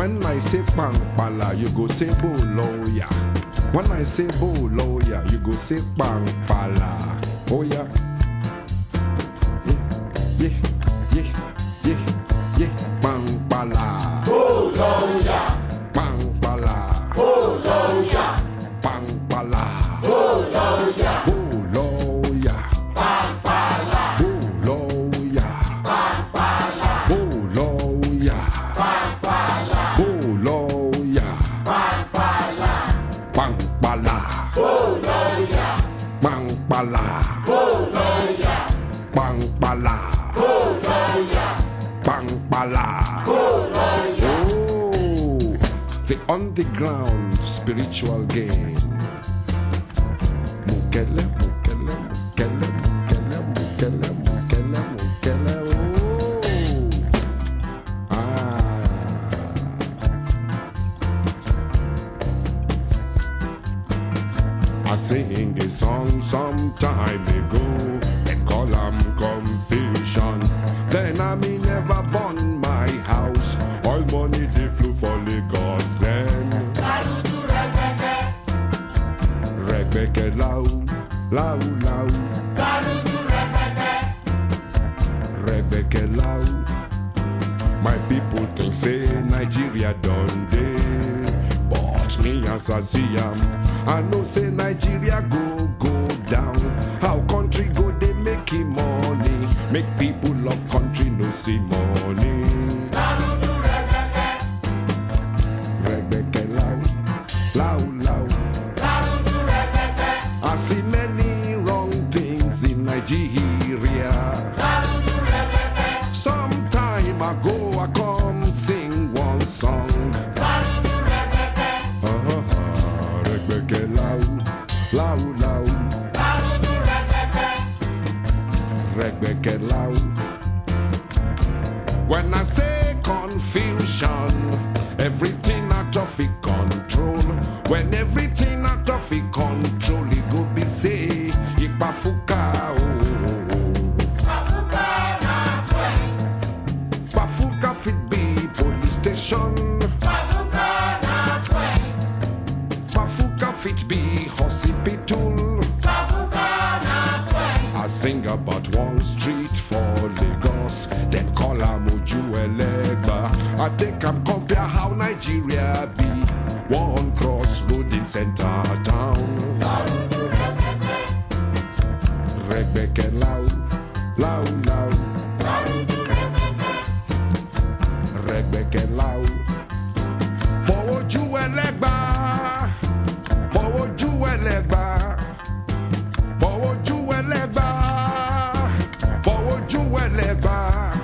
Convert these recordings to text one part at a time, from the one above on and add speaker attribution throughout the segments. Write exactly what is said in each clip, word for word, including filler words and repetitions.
Speaker 1: When I say Pampala, you go say Boloya. When I say Boloya, you go say Pampala. Oh yeah. Yeah, yeah, yeah, yeah, yeah. Pampala.
Speaker 2: Boloya.
Speaker 1: Pampala.
Speaker 2: Boloya.
Speaker 1: Pampala.
Speaker 2: Boloya.
Speaker 1: Boloya.
Speaker 2: Pampala.
Speaker 1: Boloya.
Speaker 2: Pampala.
Speaker 1: Boloya.
Speaker 2: Pampala.
Speaker 1: Boloya.
Speaker 2: Pampala.
Speaker 1: Pampala.
Speaker 2: Boloya.
Speaker 1: Pampala.
Speaker 2: Boloya.
Speaker 1: Pampala.
Speaker 2: Boloya.
Speaker 1: Pampala.
Speaker 2: Boloya.
Speaker 1: Oh, the underground spiritual game. Mukele, mukele, mukele, mukele, mukele, mukele, mukele. Oh, ah. I sang a song some time ago. They call 'em confusion. Then I me never burn my house. All money they flew for Lagos. Then
Speaker 2: Barudu Rebeke.
Speaker 1: Rebecca Lau, Lau, Lau,
Speaker 2: Barudu Rebeke.
Speaker 1: Rebecca Lau. My people think say Nigeria done day, but me as I see 'em, I know say Nigeria go go down. How country go they making money? Make people love country no see money.
Speaker 2: Barudu Rebeke.
Speaker 1: Rebecca Lau, Lau, Lau.
Speaker 2: Barudu Rebeke.
Speaker 1: I see many wrong things in Nigeria.
Speaker 2: Barudu Rebeke.
Speaker 1: Some time ago I come sing one song.
Speaker 2: Barudu Rebeke.
Speaker 1: Ah, Rebecca Lau, Lau, Lau,
Speaker 2: Barudu Rebeke.
Speaker 1: Rebecca Lau. When I say confusion, everything out of it control. When everything out of it control, it go be say, Ipafuka, oh.
Speaker 2: Pafuka na kwen.
Speaker 1: Pafuka fit be police station.
Speaker 2: Pafuka na kwen.
Speaker 1: Pafuka fit be hospital.
Speaker 2: Pafuka na kwen.
Speaker 1: I sing about one street for Lagos, then call am Ojuelegba. I take am compare how Nigeria be. One crossroad in center town.
Speaker 2: Barudu Rebeke.
Speaker 1: Rebecca Lau, Lau, Lau,
Speaker 2: Barudu Rebeke.
Speaker 1: Rebecca Lau. For Ojuelegba, for Ojuelegba, for Ojuelegba, for Ojuelegba.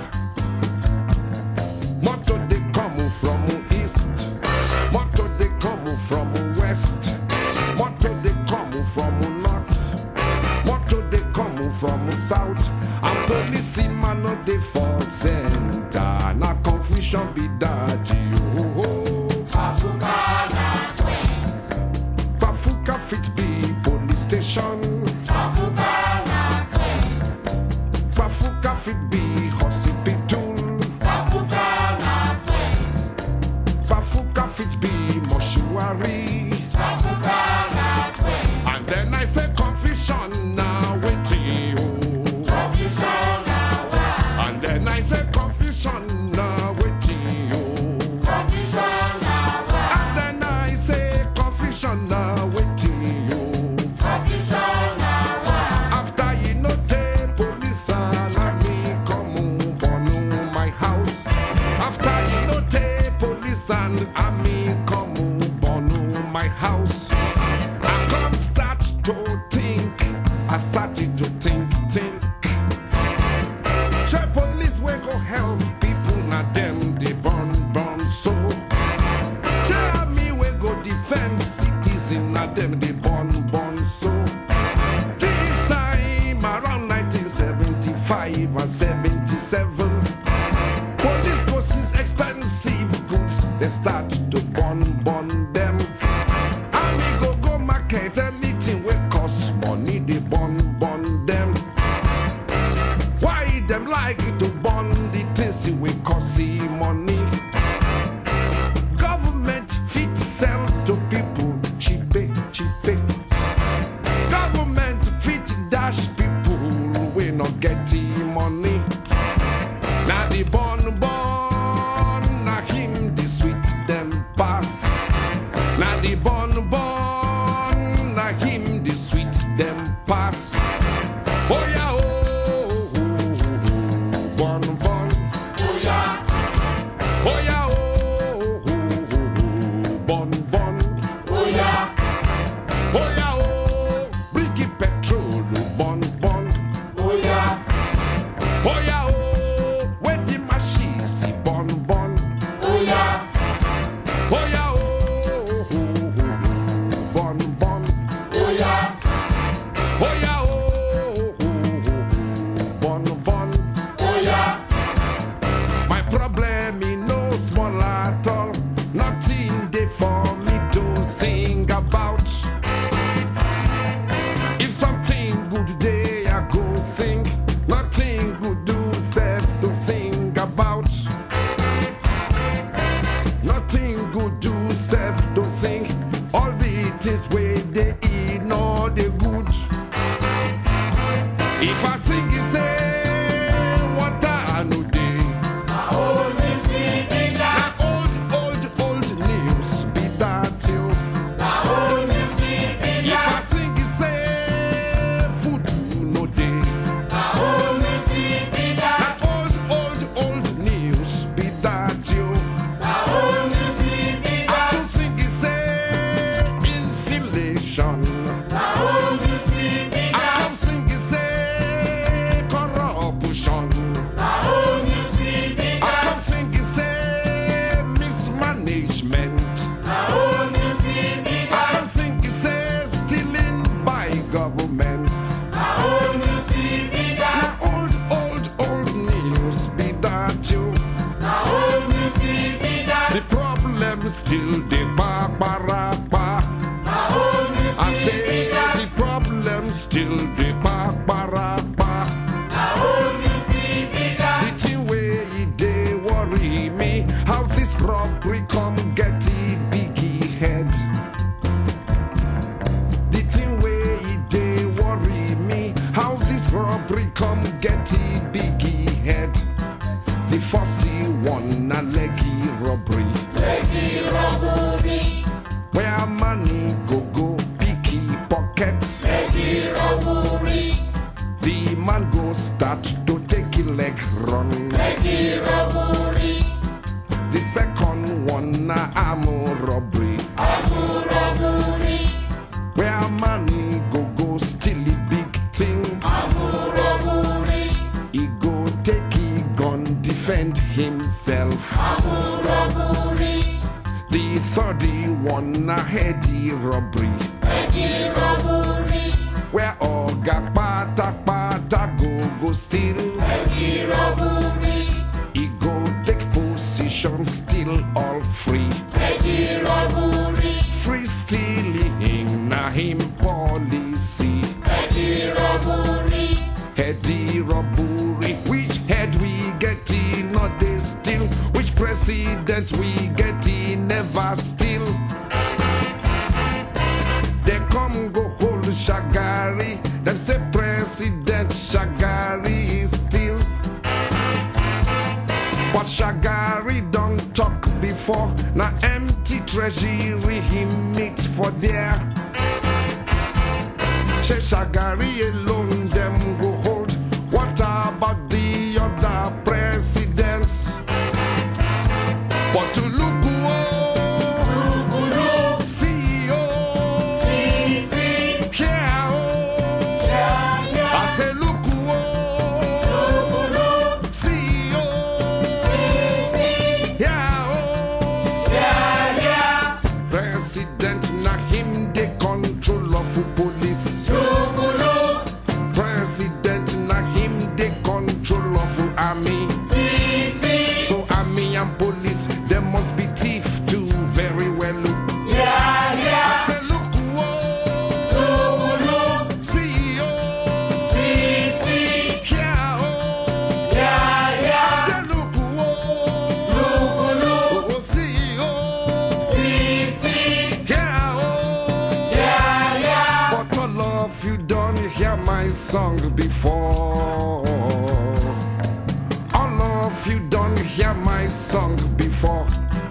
Speaker 1: Moto they come from east, moto they come from west, moto they come from north, moto they come from south. And police man no dey for center. Na confusion be that you.
Speaker 2: Pafuka na kwen.
Speaker 1: Pafuka fit be police station.
Speaker 2: Pafuka na kwen.
Speaker 1: Pafuka fit be hospital.
Speaker 2: Pafuka na kwen.
Speaker 1: Pafuka fit be mortuary.
Speaker 2: Pafuka na kwen.
Speaker 1: And then I say confusion now waiting.
Speaker 2: Confusion na wa.
Speaker 1: And then I say confusion now waiting.
Speaker 2: Confusion na wa.
Speaker 1: And then I say confusion now waiting.
Speaker 2: Confusion na wa.
Speaker 1: After you know the police and army come on my house. After you know the police and army come on my house. I come start to think. I started to think, think. The police will go help people, not them they burn, burn so. The army will go defend citizens, not them they burn, burn so. This time around nineteen seventy-five and seventy-seven, police go seize expensive goods. They start to burn, burn them. Army go go market anything will cost money. They burn, burn them. Why them like to burn the things we cost money? things where they eat, no they good. If I sing it say what I know they
Speaker 2: Old music be that.
Speaker 1: na old old old news be that you.
Speaker 2: Na old music be
Speaker 1: If I
Speaker 2: that.
Speaker 1: sing it say food no they
Speaker 2: Na old music be that.
Speaker 1: na old old old news be that you.
Speaker 2: Na old music be
Speaker 1: I
Speaker 2: that.
Speaker 1: to sing it say inflation.
Speaker 2: Na old music be
Speaker 1: I
Speaker 2: that.
Speaker 1: come sing it say corruption.
Speaker 2: Na old music be
Speaker 1: I
Speaker 2: that.
Speaker 1: come sing it say mismanagement.
Speaker 2: Na old music be
Speaker 1: I
Speaker 2: that.
Speaker 1: come sing it say stealing by government.
Speaker 2: Na old music be that.
Speaker 1: Na old old old news be that you.
Speaker 2: Na old music be that.
Speaker 1: The problem still the ba-ba-ra-ba.
Speaker 2: Na old
Speaker 1: I
Speaker 2: music
Speaker 1: say
Speaker 2: be that.
Speaker 1: the problem still the ba-ba-ra-ba.
Speaker 2: Na old music be that.
Speaker 1: The thing where it dey worry me, how this robbery come get it biggie head. The thing where it dey worry me, how this robbery come get it biggie head. The first one na leggy robbery,
Speaker 2: Leggy robbery.
Speaker 1: where money go go picky pockets.
Speaker 2: Leggy robbery.
Speaker 1: The man go start to take a leg run.
Speaker 2: Leggy robbery.
Speaker 1: The second one na armed robbery,
Speaker 2: Amu robbery.
Speaker 1: where money go go steal a big thing.
Speaker 2: Amu robbery.
Speaker 1: He go take a gun defend himself.
Speaker 2: Amu robbery.
Speaker 1: The third one na heady robbery,
Speaker 2: Leggy robbery.
Speaker 1: where oga pata pata go go steal.
Speaker 2: Leggy robbery.
Speaker 1: He go take position still all free.
Speaker 2: Leggy robbery.
Speaker 1: Free stealing na him policy.
Speaker 2: Leggy robbery.
Speaker 1: Heady robbery, which head we get in, not they still. Which president we get in, never still. They come go hold Shagari, them say President Shagari is still. But Shagari don't talk before, now empty treasury he meet for there. Say Shagari alone them go hold. What about the other presidents? But to look oh, C E O, yeah oh, I say look oh, C E O, yeah oh, president na him the control of police. President na him the control of army. So army and police, they must be thief too very well. I say look whoa, C E O, yeah oh, I say look whoa, oh, C E O, yeah oh. But all of you don't hear my song before. All of you don't hear my song before.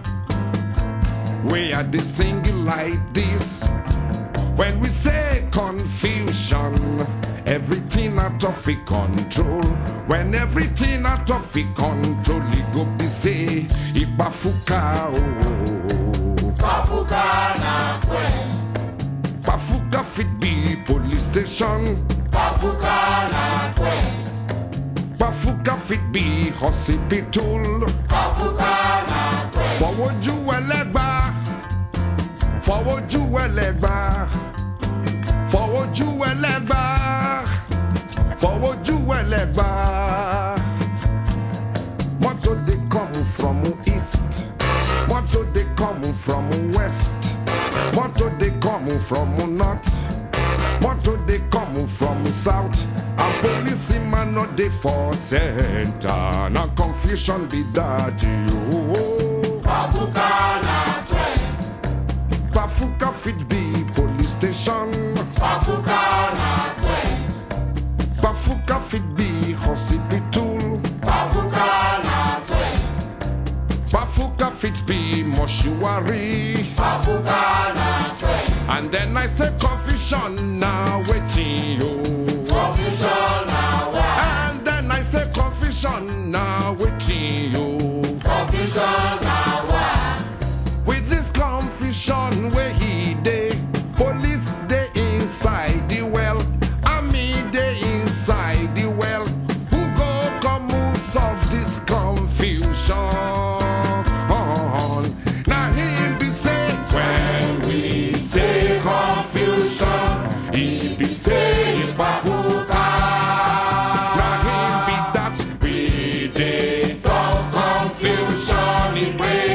Speaker 1: We are the singing like this. When we say confusion, everything out of a control. When everything out of a control, you go be say, Ipafuka oh.
Speaker 2: Pafuka na kwe.
Speaker 1: Pafuka fit be police station.
Speaker 2: Pafuka na kwe.
Speaker 1: Pafuka fit be hospital.
Speaker 2: Pafuka na kwe.
Speaker 1: Forward you a legba. Forward you a legba. Forward you a legba. Forward you a legba. What do they come from east? What do they come from west? What do they come from north? What do they come from south? A policeman not the for center. Now confusion be that you.
Speaker 2: Pafuka na kwe.
Speaker 1: Pafuka fit be police. station.
Speaker 2: Bafuka na quest.
Speaker 1: Bafuka fit be hospital.
Speaker 2: Bafuka na quest.
Speaker 1: Bafuka fit be mortuary.
Speaker 2: Bafuka na quest.
Speaker 1: And then I say confusion now waiting you.
Speaker 2: Confusion na wa.
Speaker 1: And then I say confusion now waiting you.
Speaker 2: Confusion na wa.
Speaker 1: With this confusion where he dey, police dey inside the well, army dey inside the well. Who go come who solve this confusion? Now him be say, when we say confusion, he be say bafuka. Now him be that we dey talk confusion in way.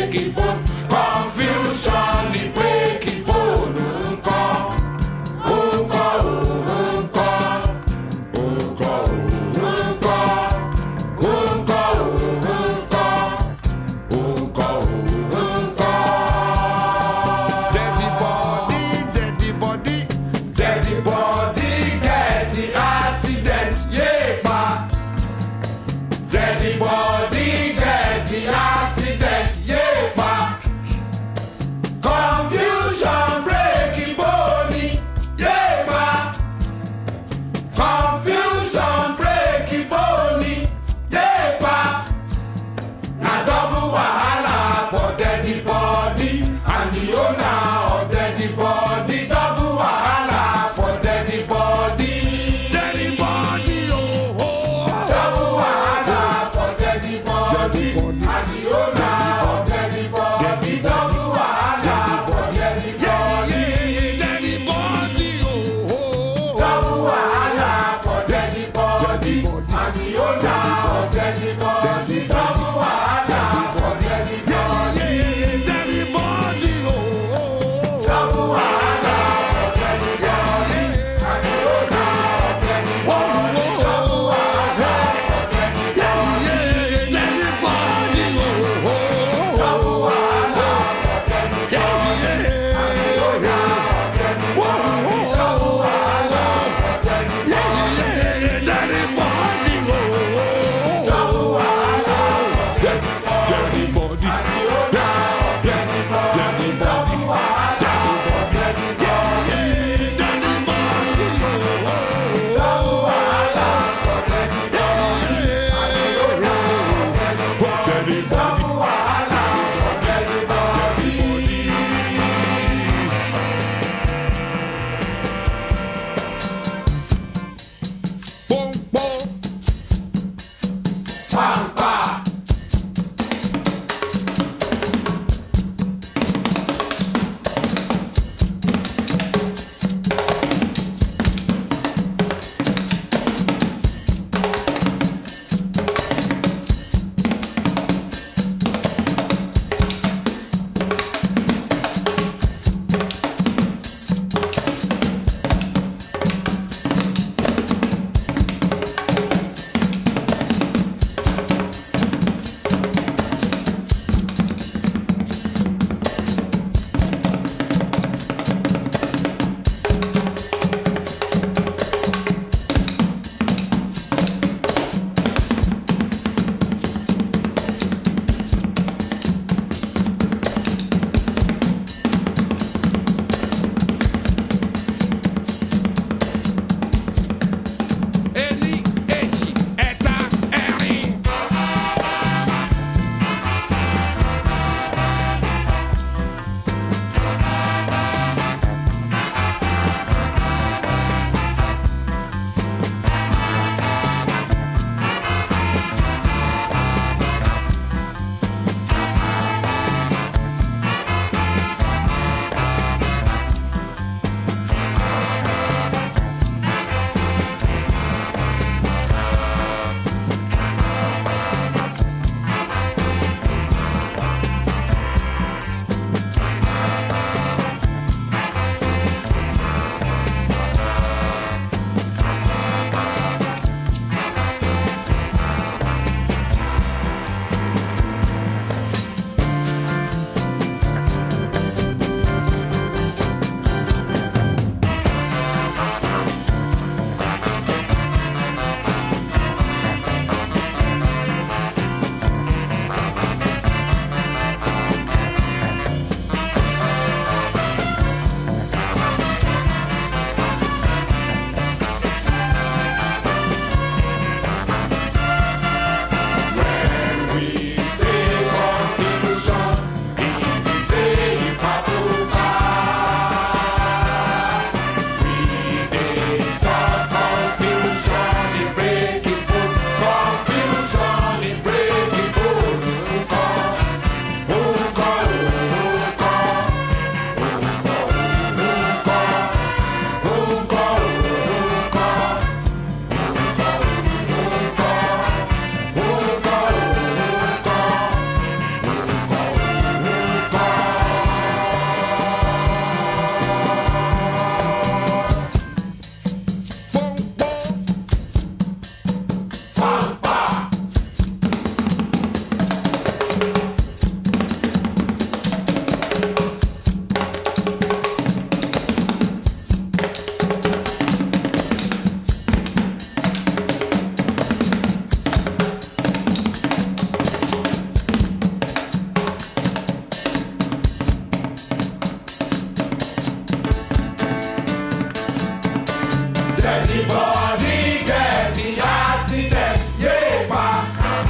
Speaker 2: Anybody get the accident, yeah, back.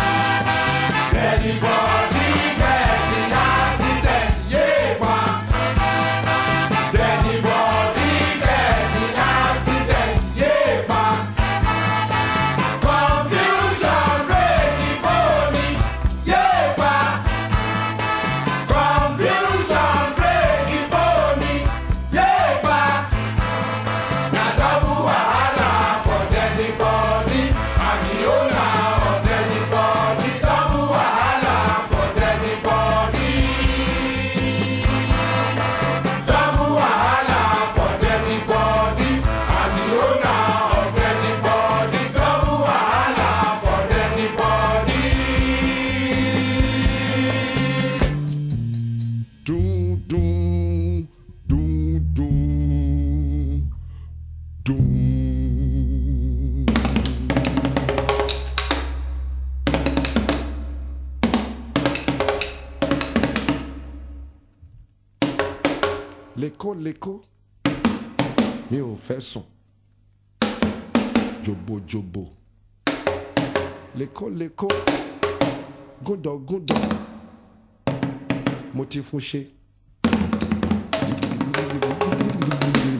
Speaker 2: Anybody get the accident, yeah, back. Anybody get the accident, yeah, back. Confusion break the body, yeah, back. Confusion break the body, yeah, back. Na double wahala for anybody, and the owner of anybody. Double wahala for anybody. Double wahala for anybody, and the owner of anybody. Double wahala for anybody.
Speaker 1: Doom, doom, doom, doom, doom. L'écho, l'écho, mi ò fẹ́ sùn. Jobo, jobo. L'écho, l'écho, gúndọ̀, gúndọ̀. Mo ti fún ṣe.